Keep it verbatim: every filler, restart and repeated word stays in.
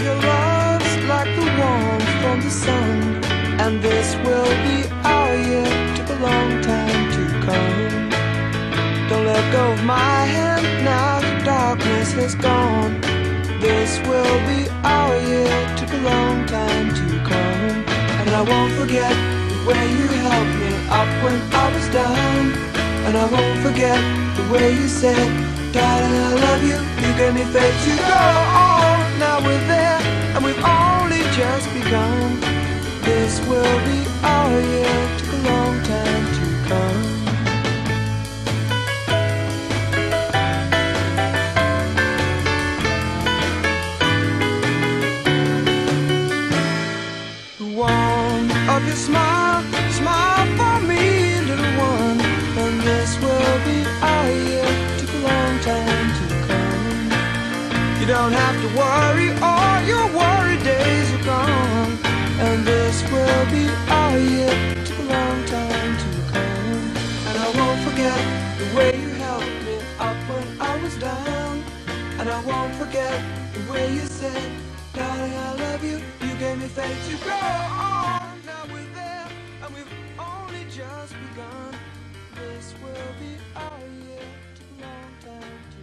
your love's like the warmth from the sun, and this will be our year. Took a long time to come. Don't let go of my hand now the darkness has gone. This will be our year. Took a long time to come. And I won't forget the way you helped me up when I was down. And I won't forget the way you said, darling, I love you. You gave me faith to go on. Now we're there, and we've only just begun. This will be our year. Took a long time to come. The warmth of your smile, smile for me, little one. And this will be our year. Took a long time to come. You don't have to worry, all your worry days are gone. And this will be our year. Took a long time to come. And I won't forget the way you helped me up when I was down. And I won't forget the way you said, darling, I love you. You gave me faith to go on. Now we're there, and we've only just begun. This will be our year. Took a long time to